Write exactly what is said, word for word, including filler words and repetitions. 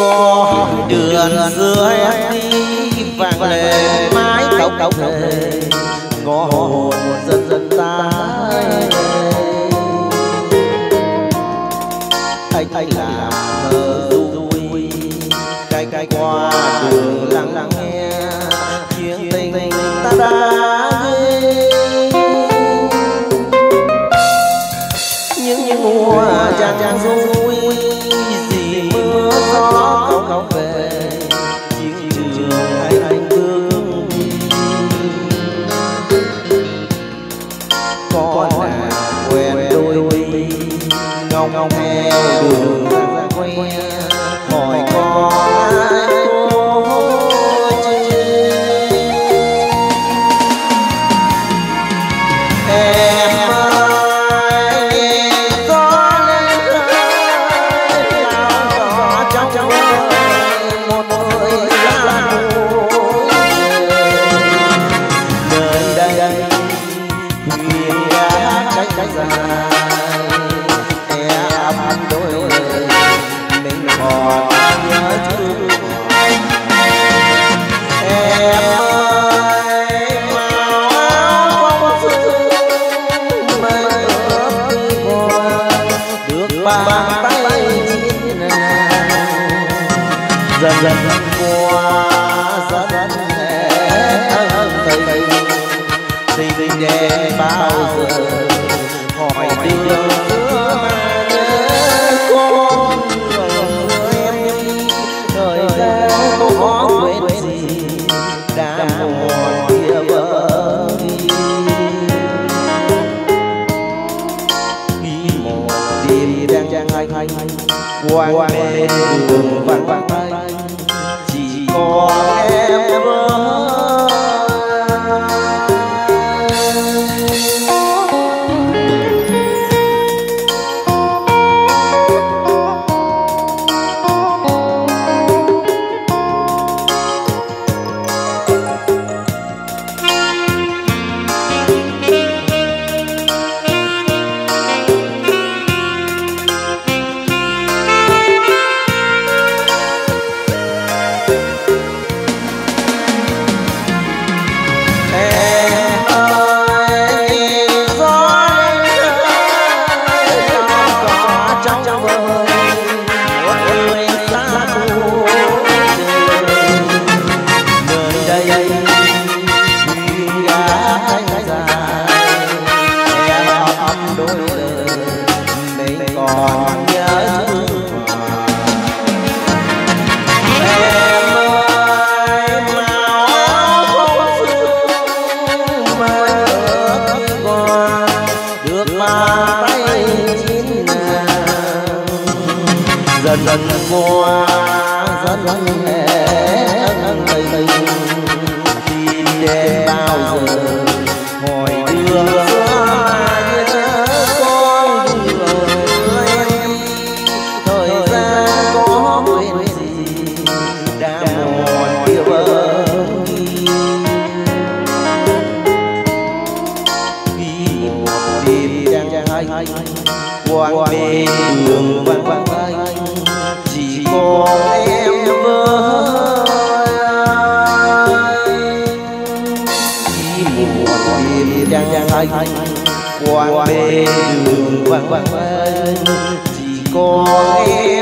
có đường dưới đi vàng lệ mái cậu cậu thề ngõ hồn dần dần tái anh anh là thơ vui cay cay qua đường lặng lặng nghe chuyện tình ta đã những những mùa chàng chàng vui gì mưa gió không không về chiến trường anh anh vương con nàng quen đôi mi ngông ngông theo đường ra quê hỏi con ai dần dần qua rất hết tình tình tình để bao giờ hỏi đường giữa mà nhớ con người em thời gian có quên gì đã mòn kia vỡ đi khi một đêm đang trang hành quang bên đường vắng vắng tay chỉ có em dần dần qua rất hết tình tìm đến bao giờ hỏi đường xưa nhớ con người em thời gian có quên gì đã mòn kia vỡ khi một đêm đang hay quang bên đường vắng vắng tay chỉ có em với khi một đêm đang hay quang bên đường vắng vắng tay chỉ có em